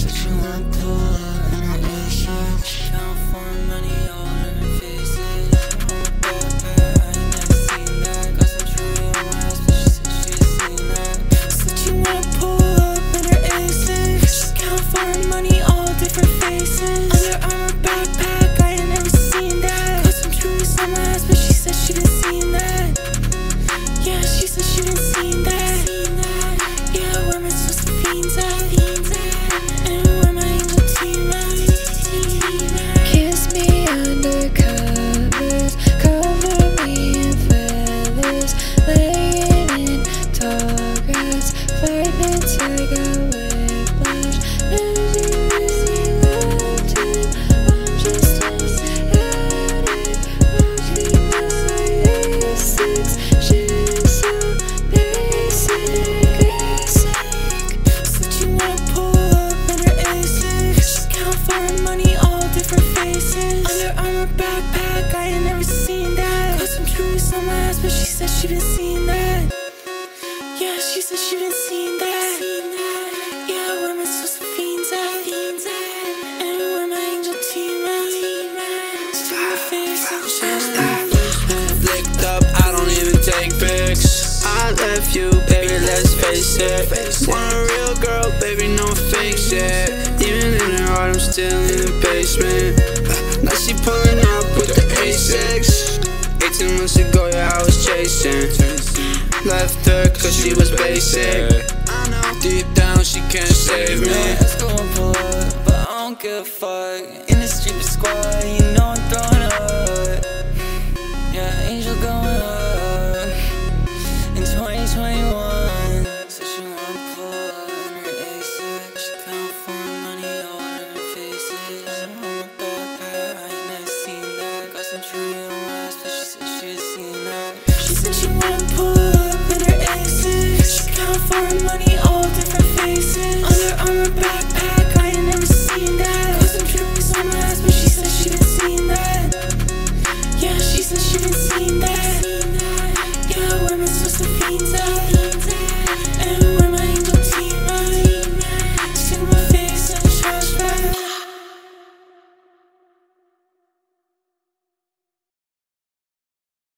Said she wanna pull up in her A6. She count foreign money, all different faces. On my backpack, I ain't never seen that. Got some jewelry on my ass, but she said she ain't seen that. Said she wanna pull up in her A6. She count foreign money, all different faces. Under Armour backpack, I ain't never seen that. Got some jewelry on my ass, but she said she didn't seen that. Yeah, she said she didn't seen that. Yeah, where my supposed to fiends at? And where my angel team at? Kiss me under covers, cover me in feathers, laying in tall grass, fighting till I got whiplash. Never really loved him, I'm just an addict, walking my A6. Shit is so basic. Said she wanna pull up in her A6. She count foreign money, all different faces. Under Armour backpack, I ain't never seen that. Got some jewelry on my ass, but she said she didn't seen that. Yeah, she said she didn't seen that. Yeah, where my supposed to fiends at? And where my angel team at? See my face and shit. Flicked up, I don't even take pics. I left you, baby, let's face it. Want a real girl, baby, no fake shit. Even in her heart, I'm still in the basement. Now she pulling up with the A6. 18 months ago, yeah, I was chasing. Left her cause she was basic. I know deep down she can't save me. Let's go and pull up, but I don't give a fuck. In the street with squad, you know I'm throwing up. Yeah, angel going up in 2021. Said she wanna pull up in her A6. She count foreign money, all different faces. On my backpack, I ain't never seen that. Got some jewelry on my ass, but she said she had seen that. She said she wanna pull up in her A6. She count foreign money, all different faces. Under Armour backpack.